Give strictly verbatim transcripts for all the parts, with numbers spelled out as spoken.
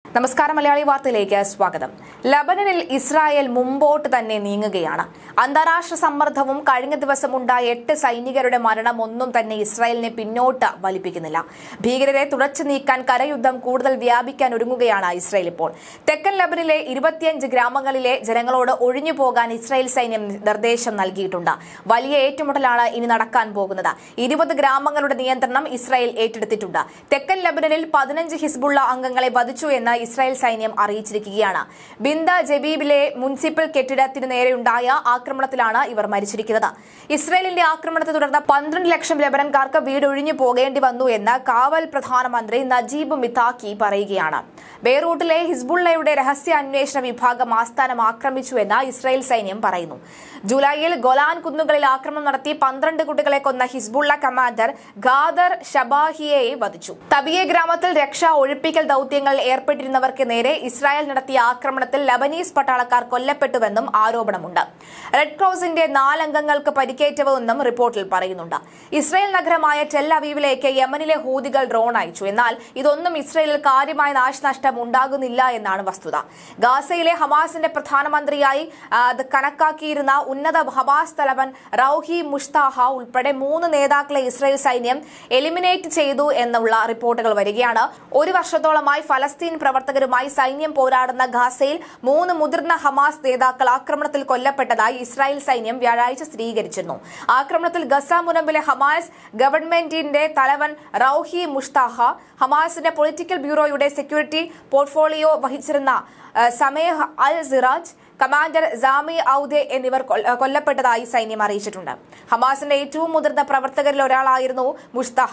നമസ്കാരം. മലയാളി വാർത്തയിലേക്ക് സ്വാഗതം. ലബനനിൽ ഇസ്രായേൽ മുമ്പോട്ട് തന്നെ നീങ്ങുകയാണ്. അന്താരാഷ്ട്ര സമ്മർദ്ദവും കഴിഞ്ഞ ദിവസം ഉണ്ടായ എട്ട് സൈനികരുടെ മരണം ഒന്നും തന്നെ ഇസ്രായേലിനെ പിന്നോട്ട് വലിപ്പിക്കുന്നില്ല. ഭീകരരെ തുടച്ചു നീക്കാൻ കരയുദ്ധം കൂടുതൽ വ്യാപിക്കാൻ ഒരുങ്ങുകയാണ് ഇസ്രായേൽ ഇപ്പോൾ. തെക്കൻ ലബനിലെ ഇരുപത്തിയഞ്ച് ഗ്രാമങ്ങളിലെ ജനങ്ങളോട് ഒഴിഞ്ഞു പോകാൻ ഇസ്രായേൽ സൈന്യം നിർദ്ദേശം നൽകിയിട്ടുണ്ട്. വലിയ ഏറ്റുമുട്ടലാണ് ഇനി നടക്കാൻ പോകുന്നത്. ഇരുപത് ഗ്രാമങ്ങളുടെ നിയന്ത്രണം ഇസ്രായേൽ ഏറ്റെടുത്തിട്ടുണ്ട്. തെക്കൻ ലബനനിൽ പതിനഞ്ച് ഹിസ്ബുള്ള അംഗങ്ങളെ വധിച്ചു എന്ന് ഇസ്രായേൽ സൈന്യം അറിയിച്ചിരിക്കുകയാണ്. ബിന്ദ ജബീബിലെ മുനിസിപ്പൽ കെട്ടിടത്തിന് നേരെയുണ്ടായ ആക്രമണത്തിലാണ് ഇവർ മരിച്ചിരിക്കുന്നത്. ഇസ്രായേലിന്റെ ആക്രമണത്തെ തുടർന്ന് പന്ത്രണ്ട് ലക്ഷം ലബനൻകാർക്ക് വീടൊഴിഞ്ഞു പോകേണ്ടി വന്നു എന്ന് കാവൽ പ്രധാനമന്ത്രി നജീബ് മിതാക്കി പറയുകയാണ്. ബെയ്റൂട്ടിലെ ഹിസ്ബുള്ളയുടെ രഹസ്യ അന്വേഷണ വിഭാഗം ആസ്ഥാനം ആക്രമിച്ചുവെന്ന് ഇസ്രായേൽ സൈന്യം പറയുന്നു. ജൂലൈയിൽ ഗോലാൻ കുന്നുകളിൽ ആക്രമണം നടത്തി പന്ത്രണ്ട് കുട്ടികളെ കൊന്ന ഹിസ്ബുള്ള കമാൻഡർ ഖാദർ ഷബാഹിയെ വധിച്ചു. തബിയെ ഗ്രാമത്തിൽ രക്ഷാ ഒഴിപ്പിക്കൽ ദൌത്യങ്ങൾ ഏർപ്പെട്ടിരുന്നവർക്ക് നേരെ ഇസ്രായേൽ നടത്തിയ ആക്രമണത്തിൽ ലബനീസ് പട്ടാളക്കാർ കൊല്ലപ്പെട്ടുവെന്നും ആരോപണമുണ്ട്. റെഡ് ക്രോസിന്റെ നാലംഗങ്ങൾക്ക് പരിക്കേറ്റവെന്നും റിപ്പോർട്ടിൽ പറയുന്നുണ്ട്. ഇസ്രായേൽ നഗരമായ ടെൽ അവീവിലേക്ക് യമനിലെ ഹൂതികൾ ഡ്രോൺ അയച്ചു. എന്നാൽ ഇതൊന്നും ഇസ്രായേലിൽ കാര്യമായ നാശനഷ്ടം ഉണ്ടാകുന്നില്ല എന്നാണ് വസ്തുത. ഗാസയിലെ ഹമാസിന്റെ പ്രധാനമന്ത്രിയായി കണക്കാക്കിയിരുന്ന ഉന്നത ഹമാസ് തലവൻ റൌഹി മുഷ്താഹ ഉൾപ്പെടെ മൂന്ന് നേതാക്കളെ ഇസ്രായേൽ സൈന്യം എലിമിനേറ്റ് ചെയ്തു എന്നുള്ള റിപ്പോർട്ടുകൾ വരികയാണ്. ഒരു വർഷത്തോളമായി ഫലസ്തീൻ പ്രവർത്തകരുമായി സൈന്യം പോരാടുന്ന ഗാസയിൽ മൂന്ന് മുതിർന്ന ഹമാസ് നേതാക്കൾ ആക്രമണത്തിൽ കൊല്ലപ്പെട്ടതായി ഇസ്രായേൽ സൈന്യം വ്യാഴാഴ്ച സ്ഥിരീകരിച്ചിരുന്നു. ആക്രമണത്തിൽ ഗസ മുനമ്പിലെ ഹമാസ് ഗവൺമെന്റിന്റെ തലവൻ റൌഹി മുഷ്താഹ, ഹമാസിന്റെ പൊളിറ്റിക്കൽ ബ്യൂറോയുടെ സെക്യൂരിറ്റി പോർട്ട്ഫോളിയോ വഹിച്ചിരുന്ന Sameh Al Siraj, commander Sami Oudeh എന്നിവർ കൊല്ലപ്പെട്ടതായി സൈന്യം അറിയിച്ചിട്ടുണ്ട്. ഹമാസിന്റെ ഏറ്റവും മുതിർന്ന പ്രവർത്തകരിൽ ഒരാളായിരുന്നു മുഷ്താഹ.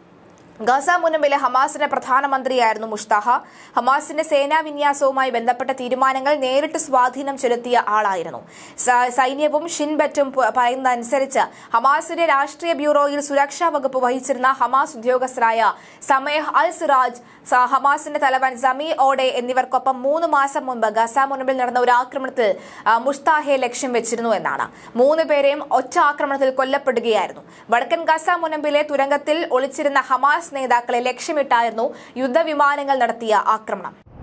ഗസ മുനമ്പിലെ ഹമാസിന്റെ പ്രധാനമന്ത്രിയായിരുന്നു മുഷ്താഹ. ഹമാസിന്റെ സേനാ വിന്യാസവുമായി ബന്ധപ്പെട്ട തീരുമാനങ്ങൾ നേരിട്ട് സ്വാധീനം ചെലുത്തിയ ആളായിരുന്നു. സൈന്യവും ഷിൻബറ്റും പറയുന്നതനുസരിച്ച് ഹമാസിന്റെ രാഷ്ട്രീയ ബ്യൂറോയിൽ സുരക്ഷാ വകുപ്പ് വഹിച്ചിരുന്ന ഹമാസ് ഉദ്യോഗസ്ഥരായ സമേഹ് അൽ സിറാജ്, ഹമാസിന്റെ തലവൻ സമി ഓഡെ എന്നിവർക്കൊപ്പം മൂന്ന് മാസം മുൻപ് ഗസ മുനമ്പിൽ നടന്ന ഒരു ആക്രമണത്തിൽ മുഷ്താഹയെ ലക്ഷ്യം വെച്ചിരുന്നു എന്നാണ്. മൂന്ന് പേരെയും ഒറ്റ ആക്രമണത്തിൽ കൊല്ലപ്പെടുകയായിരുന്നു. വടക്കൻ ഗസ മുനമ്പിലെ തുരങ്കത്തിൽ ഒളിച്ചിരുന്ന ഹമാസ് നേതാക്കളെ ലക്ഷ്യമിട്ടായിരുന്നു യുദ്ധവിമാനങ്ങൾ നടത്തിയ ആക്രമണം.